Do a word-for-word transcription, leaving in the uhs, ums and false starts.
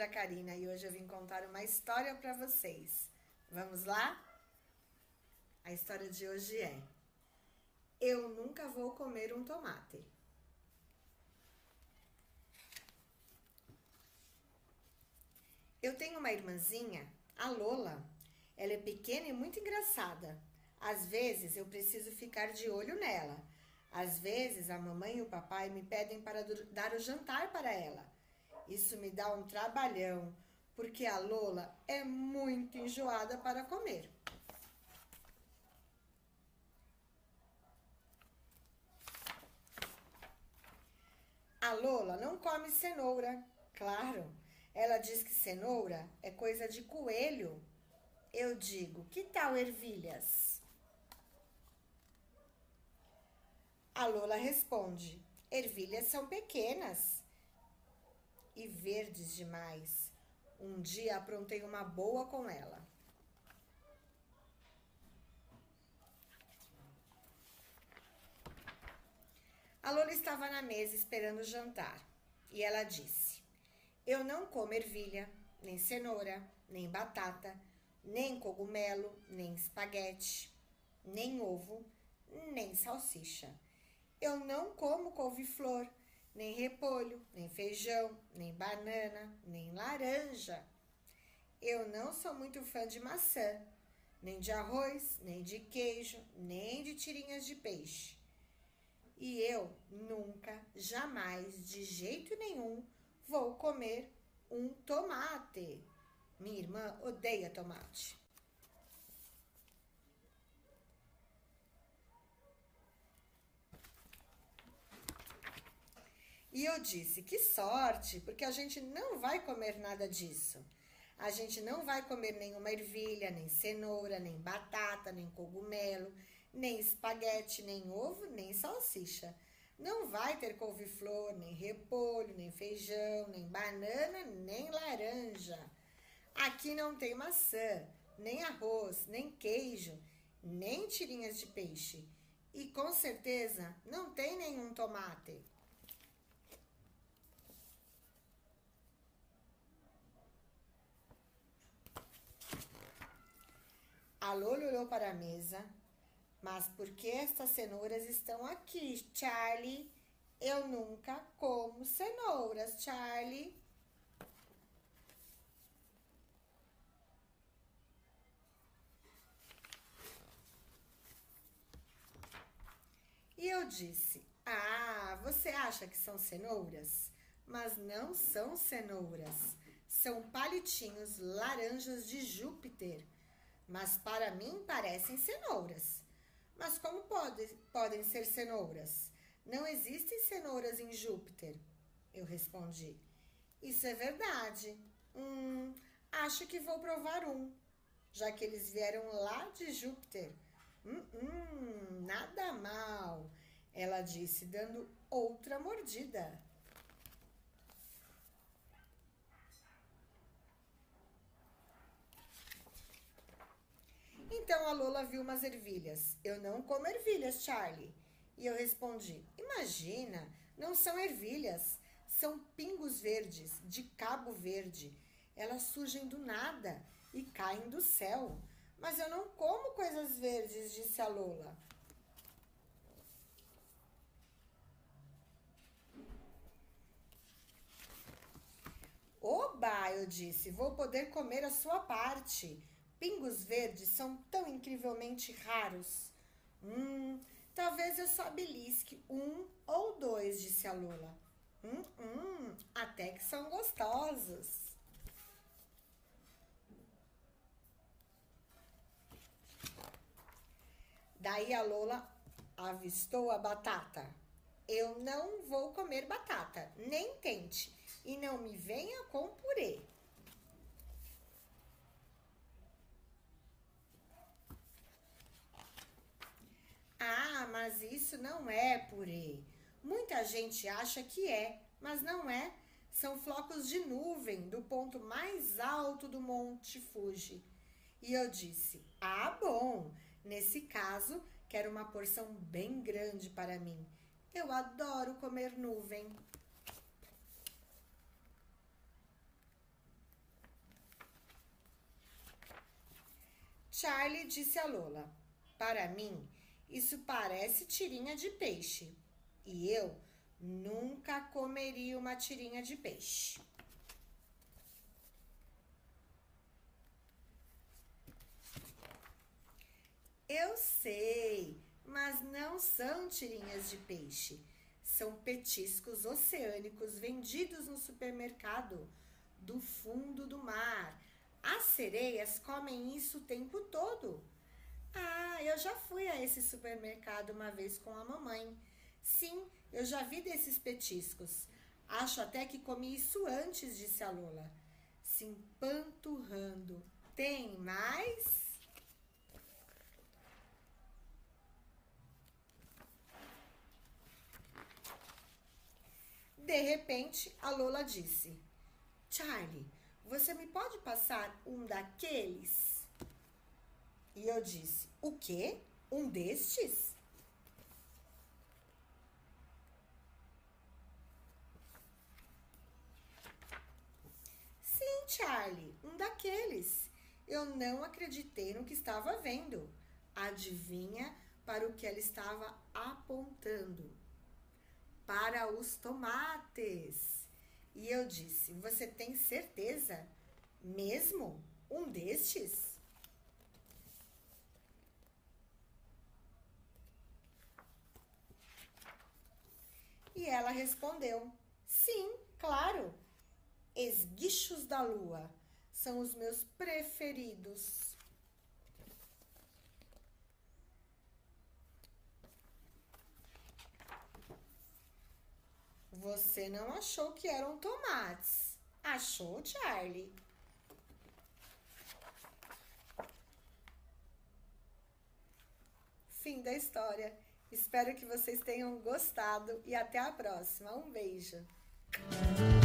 a Karina e hoje eu vim contar uma história para vocês. Vamos lá? A história de hoje é: eu nunca vou comer um tomate. Eu tenho uma irmãzinha, a Lola. Ela é pequena e muito engraçada. Às vezes eu preciso ficar de olho nela. Às vezes a mamãe e o papai me pedem para dar o jantar para ela. Isso me dá um trabalhão, porque a Lola é muito enjoada para comer. A Lola não come cenoura, claro. Ela diz que cenoura é coisa de coelho. Eu digo, que tal ervilhas? A Lola responde, ervilhas são pequenas e verdes demais. Um dia aprontei uma boa com ela. A Lola estava na mesa esperando o jantar e ela disse, eu não como ervilha, nem cenoura, nem batata, nem cogumelo, nem espaguete, nem ovo, nem salsicha. Eu não como couve-flor, nem repolho, nem feijão, nem banana, nem laranja. Eu não sou muito fã de maçã, nem de arroz, nem de queijo, nem de tirinhas de peixe. E eu nunca, jamais, de jeito nenhum, vou comer um tomate. Minha irmã odeia tomate. E eu disse, que sorte, porque a gente não vai comer nada disso. A gente não vai comer nenhuma ervilha, nem cenoura, nem batata, nem cogumelo, nem espaguete, nem ovo, nem salsicha. Não vai ter couve-flor, nem repolho, nem feijão, nem banana, nem laranja. Aqui não tem maçã, nem arroz, nem queijo, nem tirinhas de peixe. E com certeza não tem nenhum tomate. A Lola olhou para a mesa. Mas por que estas cenouras estão aqui, Charlie? Eu nunca como cenouras, Charlie. E eu disse, ah, você acha que são cenouras? Mas não são cenouras. São palitinhos laranjas de Júpiter. Mas para mim parecem cenouras. Mas como pode, podem ser cenouras? Não existem cenouras em Júpiter. Eu respondi. Isso é verdade. Hum, acho que vou provar um, já que eles vieram lá de Júpiter. Hum, hum, nada mal, ela disse, dando outra mordida. Então a Lola viu umas ervilhas. Eu não como ervilhas, Charlie. E eu respondi, imagina, não são ervilhas, são pingos verdes, de Cabo Verde. Elas surgem do nada e caem do céu. Mas eu não como coisas verdes, disse a Lola. Oba, eu disse, vou poder comer a sua parte. Pingos verdes são tão incrivelmente raros. Hum, talvez eu só belisque um ou dois, disse a Lola. Hum, hum, até que são gostosos. Daí a Lola avistou a batata. Eu não vou comer batata, nem tente. E não me venha com purê. Ah, mas isso não é purê. Muita gente acha que é, mas não é. São flocos de nuvem do ponto mais alto do Monte Fuji. E eu disse, ah, bom, nesse caso, quero uma porção bem grande para mim. Eu adoro comer nuvem. Charlie disse a Lola: para mim, isso parece tirinha de peixe. E eu nunca comeria uma tirinha de peixe. Eu sei, mas não são tirinhas de peixe. São petiscos oceânicos vendidos no supermercado do fundo do mar. As sereias comem isso o tempo todo. Ah, eu já fui a esse supermercado uma vez com a mamãe. Sim, eu já vi desses petiscos. Acho até que comi isso antes, disse a Lola, se empanturrando. Tem mais? De repente, a Lola disse: Charlie, você me pode passar um daqueles? E eu disse: o quê? Um destes? Sim, Charlie, um daqueles. Eu não acreditei no que estava vendo. Adivinha para o que ela estava apontando? Para os tomates. E eu disse: você tem certeza? Mesmo? Um destes? E ela respondeu: sim, claro. Esguichos da lua são os meus preferidos. Você não achou que eram tomates? Achou, Charlie? Fim da história. Espero que vocês tenham gostado e até a próxima. Um beijo.